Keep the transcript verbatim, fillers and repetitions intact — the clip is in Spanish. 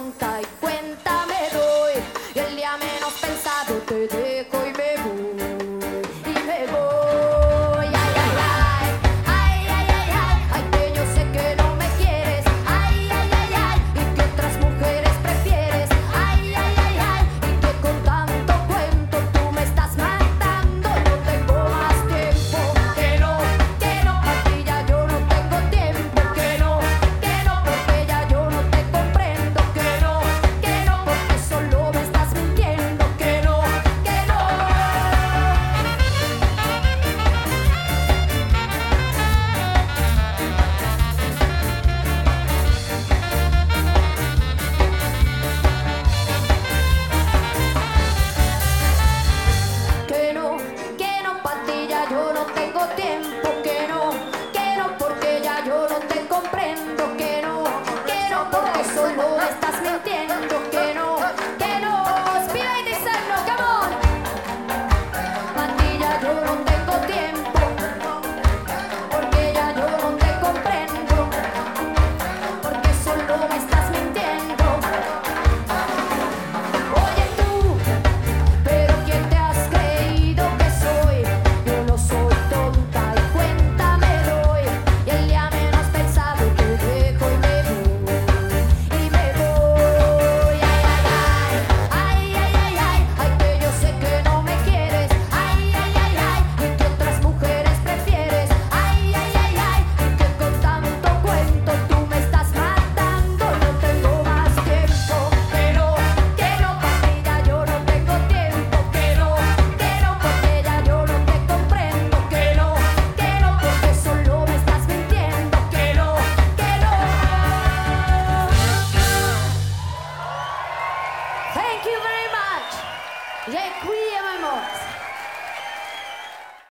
tonta y cuenta me doy. Y el día menos pensado te dejo y me voy. Y me voy. Ay, ay, ay. Ay, ay, ay, ay. Ay, que yo sé que no me quieres. Ay, ay, ay, ay. Y que otras mujeres prefieres. Ay, ay, ay, ay. Y que con tanto cuento tú me estás matando. No tengo más tiempo. Que no, que no, pa' ti ya yo no tengo tiempo. Que no, que no, porque ya yo no te comprendo. Que no, que no, porque solo me estás mintiendo. Que no, que no. Que no, que no, pa' ti ya yo no tengo tiempo. Que no, que no, porque ya yo no te comprendo. Que no, que no, porque solo me estás mintiendo. Que no, que no. Spira y dicendo, come on. Pa' ti ya yo no tengo tiempo. Porque ya yo no te comprendo. Porque solo me estás mintiendo. Oye tú, pero ¿quién te has creído que soy? Yo no soy tonta y cuenta me doy. Y el día menos pensado te dejo y me voy. Y me voy. Ay, ay, ay. Ay, ay, ay, ay. Ay, que yo sé que no me quieres. Ay, ay, ay, ay. Y que otras mujeres prefieres. Ay, ay, ay, ay. Y que con tanto cuento tú me estás matando. No tengo más tiempo. Que no, que no, pa' ti ya yo no tengo tiempo. Que no, que no, porque ya yo no te comprendo. Que no, que no, porque solo me estás mintiendo. Que no, que no. Thank you very much. Dziękujemy moc.